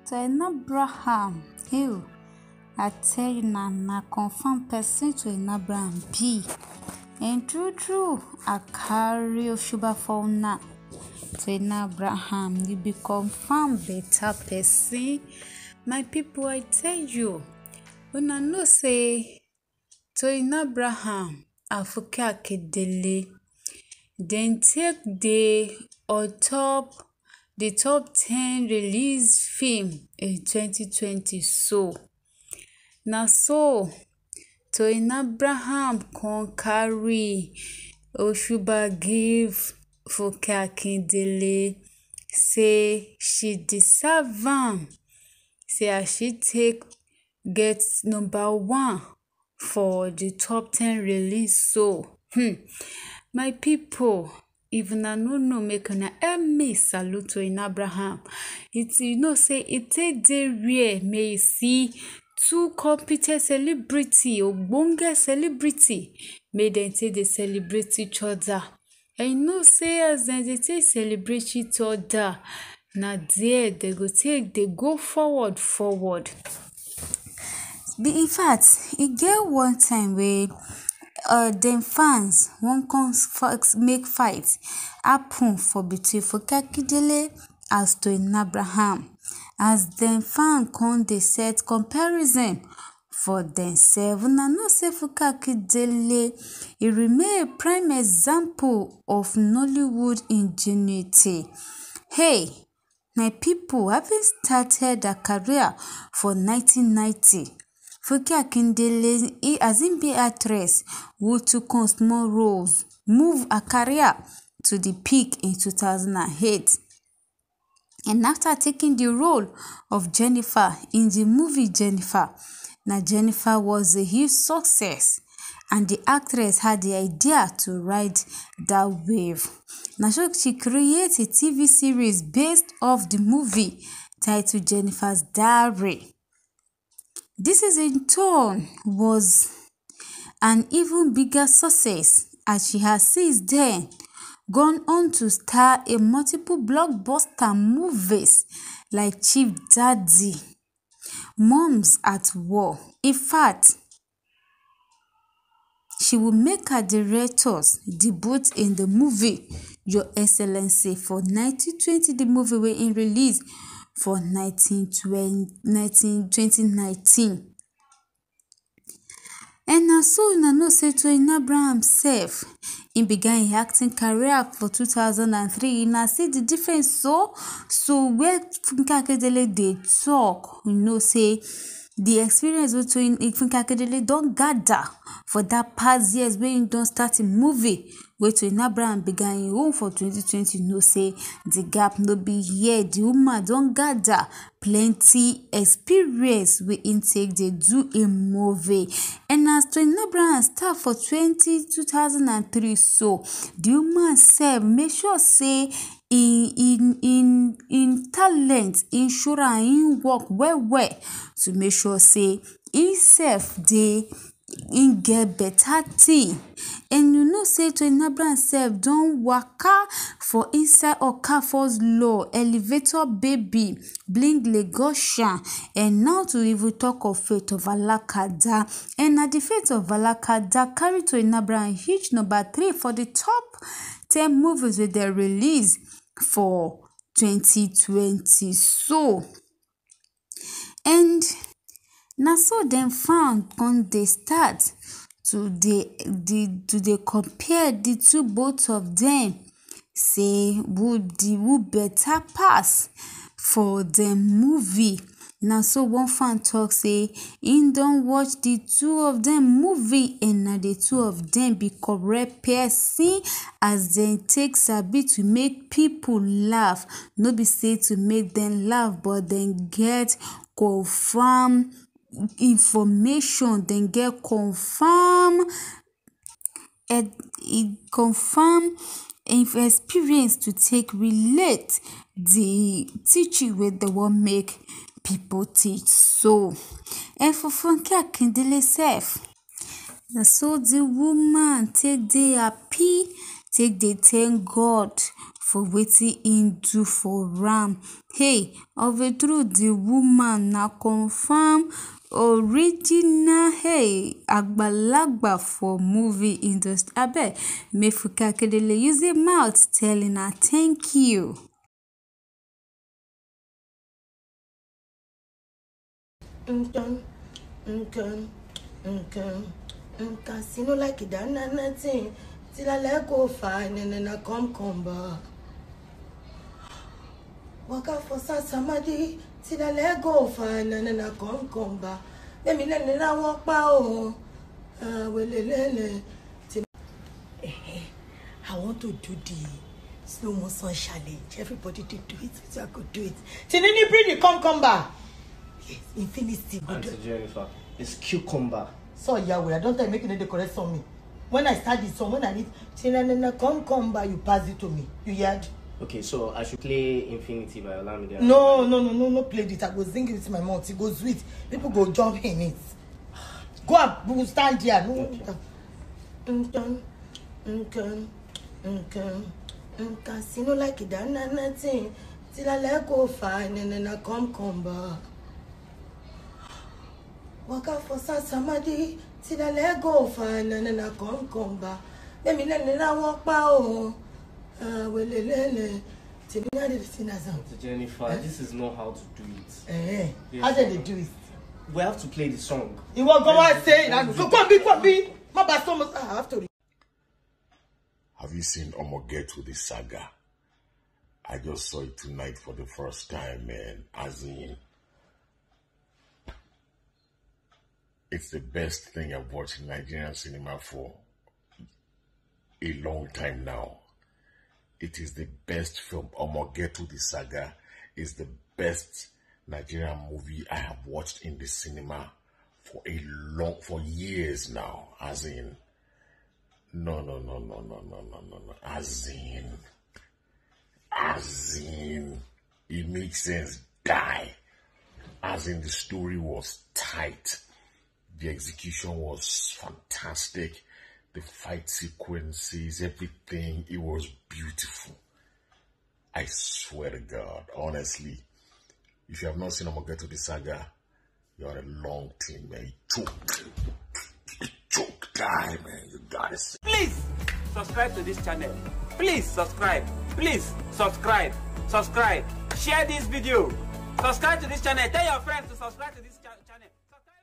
to Abraham. Ew, I tell you na confirm person to Abraham be. And true, I carry Oshuba for now. To Abraham, you be confirm better person. My people, I tell you, when I know say to Abraham, Afuke Akedele, then take the top 10 release film in 2020. So to Abraham con carry Oshuba give Afuke Akedele, say she deserve am, say as she take get number 1 for the top 10 release. So my people, if una no know, make una help me salute to Abraham. It's say it take dey rare may you see two competent celebrity, ogbonge celebrity, may dem take dey celebrate each other. And say as dem dey take celebrate each other, na there they go take dey go forward. In fact, e get one time where dem fans wan come make fight happen for between Afuke Akedele as to Abraham, as dem fan come dey set comparison for themselves. Una know say Afuke Akedele e remain a prime example of Nollywood ingenuity. Hey, my people, having started her career for 1990, Afuke Akedele, as in be actress who took on small roles, move her career to the peak in 2008. And after taking the role of Jennifer in the movie Jennifer, now Jennifer was a huge success, and the actress had the idea to ride that wave. Now so she created a TV series based off the movie titled Jennifer's Diary. This is in turn was an even bigger success, as she has since then gone on to star in multiple blockbuster movies like Chief Daddy, Moms at War. In fact, she will make her director's debut in the movie Your Excellency for 1920, the movie wey in release for 2019. And now so una know say to Abraham sef, he began his acting career for 2003. Now see the difference. So where Afuke Akedele dey talk, say the experience between Afuke Akedele don gather for that past years when he don start a movie wey to Abraham began him own for 2020. Say the gap no be here. The woman don gather plenty experience wey him take dey do a movie. And as to Abraham start for 2003, so the woman sef make sure say in talent, in sure and in work well to make sure say himself dey in get better thing. And say to Abraham sef don waka for inside Okafor's Law, Elevator Baby, Bling Lagosian, and now to even talk of Fate of Alakada. And at the Fate of Alakada carry to Abraham huge number 3 for the top 10 movies with their release for 2020. So, and now so them found on the start to the compare the two, both of them, say who better pass for the movie. Now so one fan talk say he don't watch the two of them movie, and now the two of them be correct person, as they take sabi to make people laugh, no be say to make them laugh, but then get confirm information, then get confirm experience to take relate the teaching wey they wan make people teach. So, and for Afuke Akedele sef, so the woman take dey happy take dey thank God for wetin im do for am. Hey, of a truth the woman na confirm original agbalagba for movie industry. Abeg make Funke Akindele use im mouth tell una thank you. See no like it done nothing till I let go fine and then I come back. Walk out for somebody till I let go fine and then I come back. Let me walk by I want to do the slow motion challenge. Everybody to do it, so I could do it. Tinini bring the come back. Yes, infinity. Auntie Jennifer, it's cucumber. So Yahweh, I don't think making the correct song me. When I start this song, when I need Tinana come back, you pass it to me. You heard? Okay, so I should play Infinity by Olamide. No, play it. I go sing it with my mouth. It goes sweet. People go jump in it. Go up, we will stand here. No. See no like it done nothing till I let go fine and then I come back. Walk out for somebody till I let go fine and then I come back. Let me walk by Jennifer, this is not how to do it. Yes, how did they do it? We have to play the song. You want go and say that? So come be. My bad, I have to. Have you seen Omogetu the Saga? I just saw it tonight for the first time, man. As in, it's the best thing I've watched in Nigerian cinema for a long time now. It is the best film. Omogetu the Saga is the best Nigerian movie I have watched in the cinema for years now. As in, no. As in, it makes sense. Die. As in, the story was tight. The execution was fantastic. The fight sequences, everything, it was beautiful. I swear to God, honestly, if you have not seen Omogetu the Saga, you're on a long team, man. Choke, die, man. You gotta see. Please subscribe to this channel. Please subscribe. Please subscribe. Share this video. Subscribe to this channel. Tell your friends to subscribe to this channel.